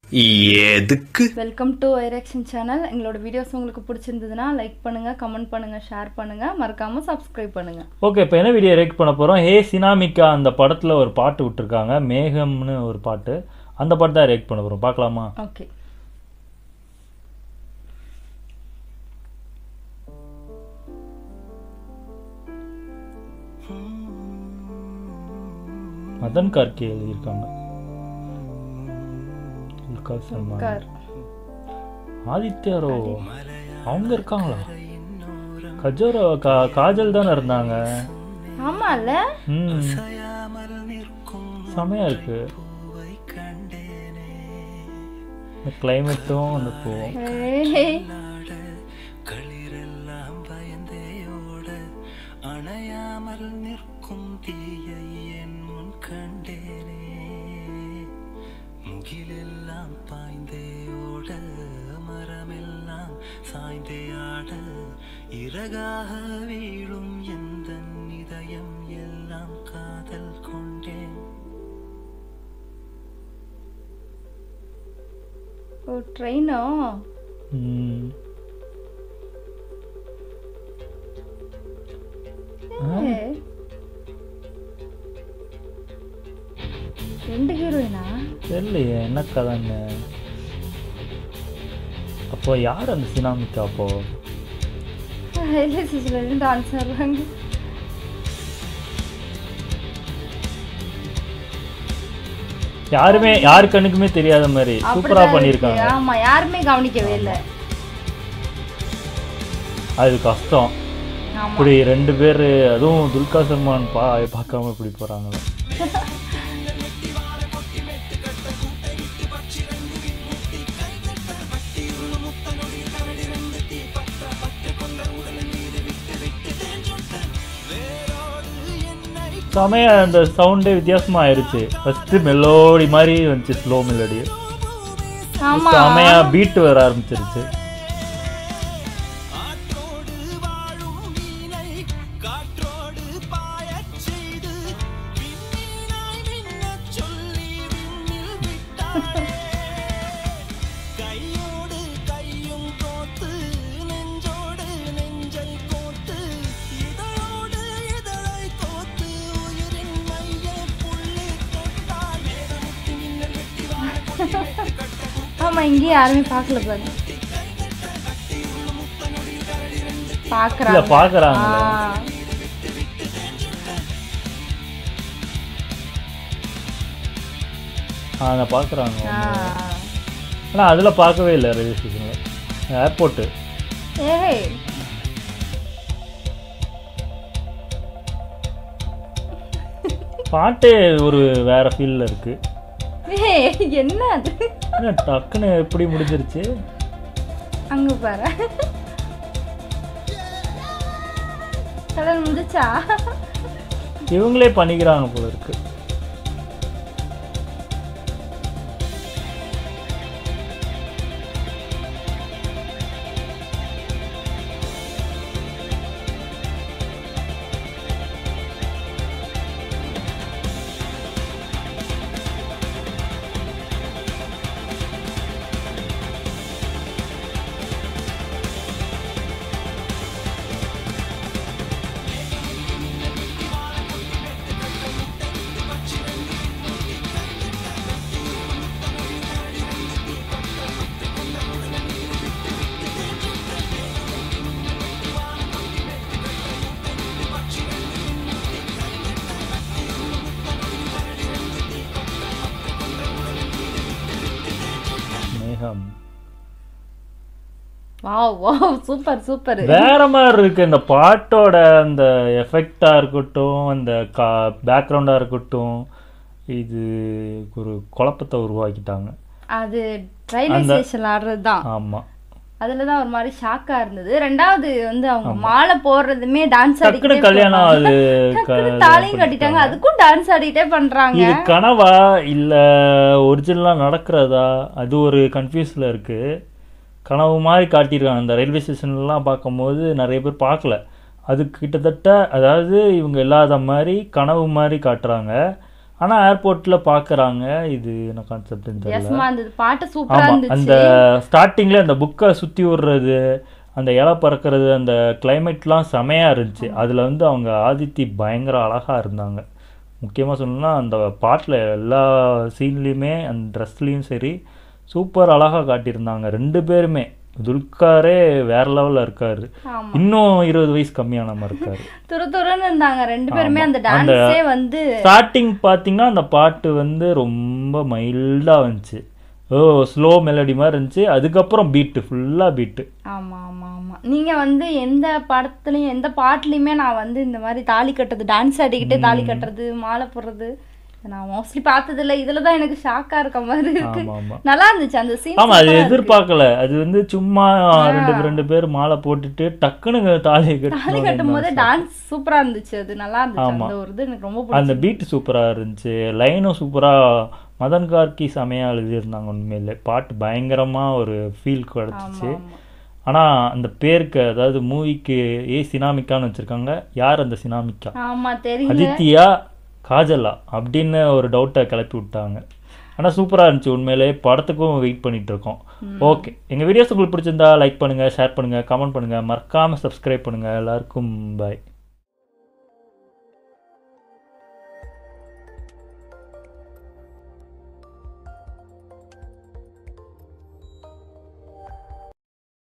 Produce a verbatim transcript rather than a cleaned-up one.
எதுக்கு welcome to ஐரெக்ஷன் channel. எங்களோட வீடியோஸ் உங்களுக்கு பிடிச்சிருந்ததுன்னா லைக் பண்ணுங்க, கமெண்ட் பண்ணுங்க, ஷேர் பண்ணுங்க, மறக்காம சப்ஸ்கிரைப் பண்ணுங்க. ஓகே, இப்போ என்ன வீடியோ ரியாக்ட் பண்ண போறோம்? ஹே சினாமிகா அந்த படத்துல ஒரு பாட்டு விட்டுருக்காங்க, மேகம்னு ஒரு பாட்டு. அந்த பாட்டு தான் ரியாக்ட் பண்ண போறோம். பார்க்கலாமா? ஓகே. மதன் கார்கே எழுதியிருக்காங்க. துல்கர் சல்மான், ஆதித்ய ரோ அவங்க இருக்காங்களா? கஜோரோ காஜல் தானே இருந்தாங்க. ஆமால. ம், செமையா இருக்கு. இந்த கிளைமேட்டும் அந்த பூவும். முகிலெல்லாம் பாய்ந்தேயோட மரமெல்லாம் சாய்ந்தேயாட இறகாக வீழும் எந்த இதயம் எல்லாம் காதல் கொண்டேன். ஓ ட்ரெயினோ? ம், ரெண்டு ஹீரோயினா தெரியலையே என்ன கதைன்னு. அப்போ யார் அந்த சினாமிகா? அப்போ டான்ஸ் ஆடுறாங்க. யாருமே யாரு கண்ணுக்குமே தெரியாத மாதிரி சூப்பரா பண்ணிருக்காங்க. ஆமா, யாருமே கவனிக்கவே இல்லை. அது கஷ்டம். இப்படி ரெண்டு பேர், அதுவும் துல்கர் சல்மான் பா பார்க்காம இப்படி போறாங்க. செமையா அந்த சவுண்டே வித்தியாசமா ஆயிடுச்சு. ஃபர்ஸ்ட் மெலோடி மாதிரி வந்துச்சு, ஸ்லோ மெலோடி. செமையா பீட் வர ஆரம்பிச்சிருச்சு. ஆமா, இங்கே யாருமே பார்க்கல பாருங்க. பாக்குறாங்க பாக்குறாங்க ஆ பாக்குறாங்க. ஆனா அதுல பார்க்கவே இல்லை. ரயில்வே ஸ்டேஷன்ல, ஏர்போர்ட். ஏய், பாட்டே ஒரு வேற ஃபீல்ல இருக்கு. என்ன அது? டக்குன்னு எப்படி முடிஞ்சிருச்சு? அங்க பாரு, கடன் முடிச்சா இவங்களே பண்ணிக்கிறாங்க போல இருக்கு. மேகம் வாவ் வாவ், சூப்பர் சூப்பர். வேற மாதிரி இருக்கு. இந்த பாட்டோட அந்த எஃபெக்டா இருக்கட்டும், அந்த பேக்ரவுண்டா இருக்கட்டும், இது ஒரு குழப்பத்தை உருவாக்கிட்டாங்க. அது ரயில்வே ஸ்டேஷன்ல ஆடுறதுதான். ஆமா, அதுலதான் ஒரு மாதிரி ஷாக்கா இருந்தது. ரெண்டாவது வந்து அவங்க மாலை போடுறதுமே டான்ஸ் ஆடிக்கிட்டே, கல்யாணம் அது தாலியும் கட்டிட்டாங்க, அதுக்கும் டான்ஸ் ஆடிட்டே பண்றாங்க. இது கனவா இல்ல ஒரிஜினலா நடக்கிறதா? அது ஒரு கன்ஃபியூஸ்ல இருக்கு. கனவு மாதிரி காட்டியிருக்காங்க. அந்த ரயில்வே ஸ்டேஷன்லாம் பார்க்கும்போது நிறைய பேர் பார்க்கல. அது கிட்டத்தட்ட, அதாவது இவங்க இல்லாத மாதிரி கனவு மாதிரி காட்டுறாங்க. ஆனால் ஏர்போர்ட்டில் பார்க்குறாங்க. இது என்ன கான்செப்ட்னு தெரியல. அந்த பாட்டு சூப்பரா ஆமாம், இருந்துச்சு. அந்த ஸ்டார்டிங்கில் அந்த புக்கை சுற்றி விடுறது, அந்த இலை பறக்கிறது, அந்த கிளைமேட்லாம் செமையாக இருந்துச்சு. அதில் வந்து அவங்க ஆதித்தி பயங்கர அழகாக இருந்தாங்க. முக்கியமாக சொல்லணும்னா அந்த பாட்டில் எல்லா சீன்லேயுமே அந்த ட்ரெஸ்லேயும் சரி சூப்பர் அழகாக காட்டியிருந்தாங்க ரெண்டு பேருமே. துல்காரே வேற லெவலில் இருக்காரு, இன்னும் இருபது வயசு கம்மியான மாதிரி இருக்காரு. துரு துருன்னு இருந்தாங்க ரெண்டு பேருமே. அந்த டான்ஸே வந்து ஸ்டார்டிங் பார்த்தீங்கன்னா அந்த பாட்டு வந்து ரொம்ப மைல்டாக வந்துச்சு, ஓ ஸ்லோ மெலடி மாதிரி இருந்துச்சு. அதுக்கப்புறம் பீட்டு ஃபுல்லாக பீட்டு. ஆமாம் ஆமாம் ஆமாம். நீங்கள் வந்து எந்த படத்துலையும் எந்த பாட்டுலையுமே நான் வந்து இந்த மாதிரி தாலி கட்டுறது, டான்ஸ் ஆடிக்கிட்டே தாலி கட்டுறது, மாலை போடுறது நான் மோஸ்ட்லி பார்த்ததில்ல. இதில் தான் எனக்கு ஷாக்காக இருக்க மாதிரி இருக்கு. நல்லா இருந்துச்சு அந்த சீன். ஆமாம், அது எதிர்பார்க்கல. அது வந்து சும்மா ரெண்டு ரெண்டு பேர் மாலை போட்டுட்டு டக்குன்னு தாலி தாலி கட்டும் போது டான்ஸ் சூப்பராக இருந்துச்சு. அது நல்லா இருந்துச்சு. அந்த ஒரு இது எனக்கு ரொம்ப பிடிக்கும். அந்த பீட் சூப்பராக இருந்துச்சு, லைனும் சூப்பராக மதன் கார்கி செமையாக எழுதியிருந்தாங்க. உண்மையிலே பாட்டு பயங்கரமாக ஒரு ஃபீல் கிடச்சிச்சு. ஆனால் அந்த பேருக்கு, அதாவது மூவிக்கு ஏ சினாமிக்கான்னு வச்சுருக்காங்க. யார் அந்த சினாமிக்கா? ஆமாம் தெரியல. அதித்தியா காஜலா அப்படின்னு ஒரு டவுட்டை கிளப்பி விட்டாங்க. ஆனால் சூப்பராக இருந்துச்சு. உண்மையிலே படத்துக்கும் வெயிட் பண்ணிட்டு இருக்கோம். ஓகே, எங்கள் வீடியோஸ் உங்களுக்கு பிடிச்சிருந்தா லைக் பண்ணுங்கள், ஷேர் பண்ணுங்கள், கமெண்ட் பண்ணுங்கள், மறக்காமல் சப்ஸ்கிரைப் பண்ணுங்கள். எல்லாருக்கும் பாய்.